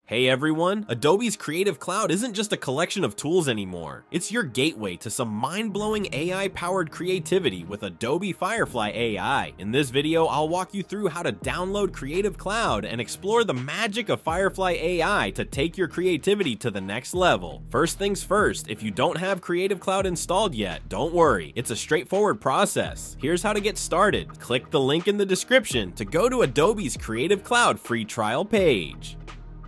Hey everyone, Adobe's Creative Cloud isn't just a collection of tools anymore. It's your gateway to some mind-blowing AI-powered creativity with Adobe Firefly AI. In this video, I'll walk you through how to download Creative Cloud and explore the magic of Firefly AI to take your creativity to the next level. First things first, if you don't have Creative Cloud installed yet, don't worry, it's a straightforward process. Here's how to get started. Click the link in the description to go to Adobe's Creative Cloud free trial page.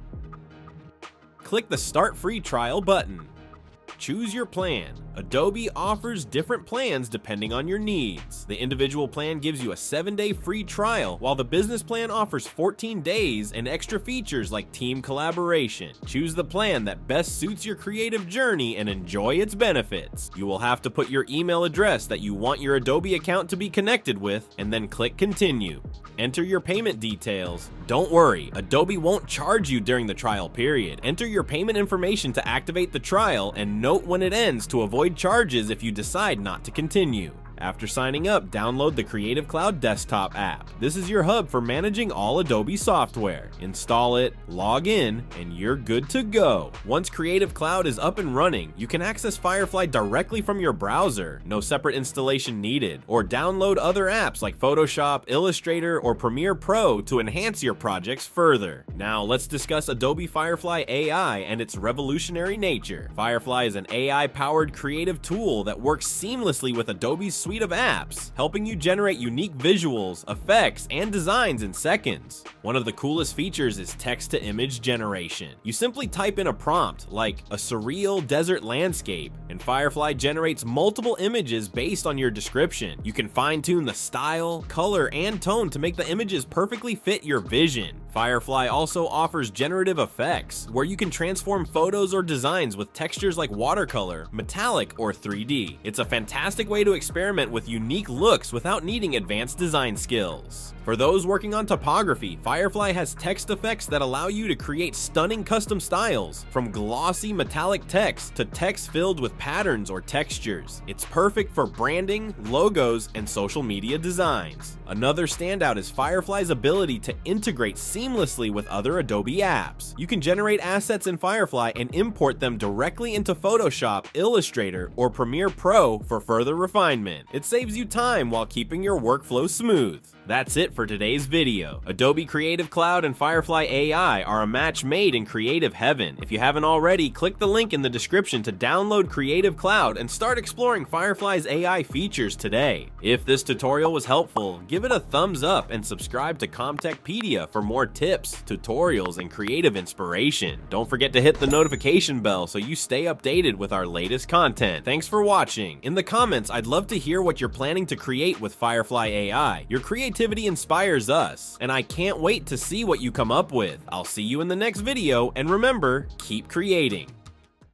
Click the Start Free Trial button. Choose your plan. Adobe offers different plans depending on your needs. The individual plan gives you a 7-day free trial, while the business plan offers 14 days and extra features like team collaboration. Choose the plan that best suits your creative journey and enjoy its benefits. You will have to put your email address that you want your Adobe account to be connected with, and then click Continue. Enter your payment details. Don't worry, Adobe won't charge you during the trial period. Enter your payment information to activate the trial, and note when it ends to avoid charges if you decide not to continue. After signing up, download the Creative Cloud desktop app. This is your hub for managing all Adobe software. Install it, log in, and you're good to go. Once Creative Cloud is up and running, you can access Firefly directly from your browser, no separate installation needed, or download other apps like Photoshop, Illustrator, or Premiere Pro to enhance your projects further. Now let's discuss Adobe Firefly AI and its revolutionary nature. Firefly is an AI-powered creative tool that works seamlessly with Adobe's suite of apps, helping you generate unique visuals, effects, and designs in seconds. One of the coolest features is text-to-image generation. You simply type in a prompt like a surreal desert landscape, and Firefly generates multiple images based on your description. You can fine-tune the style, color, and tone to make the images perfectly fit your vision. Firefly also offers generative effects, where you can transform photos or designs with textures like watercolor, metallic, or 3D. It's a fantastic way to experiment with unique looks without needing advanced design skills. For those working on topography, Firefly has text effects that allow you to create stunning custom styles, from glossy metallic text to text filled with patterns or textures. It's perfect for branding, logos, and social media designs. Another standout is Firefly's ability to integrate seamlessly with other Adobe apps. You can generate assets in Firefly and import them directly into Photoshop, Illustrator, or Premiere Pro for further refinement. It saves you time while keeping your workflow smooth. That's it for today's video. Adobe Creative Cloud and Firefly AI are a match made in creative heaven. If you haven't already, click the link in the description to download Creative Cloud and start exploring Firefly's AI features today. If this tutorial was helpful, give it a thumbs up and subscribe to ComTechPedia for more tips, tutorials, and creative inspiration. Don't forget to hit the notification bell so you stay updated with our latest content. Thanks for watching. In the comments, I'd love to hear what you're planning to create with Firefly AI. Your creativity inspires us, and I can't wait to see what you come up with. I'll see you in the next video, and remember, keep creating.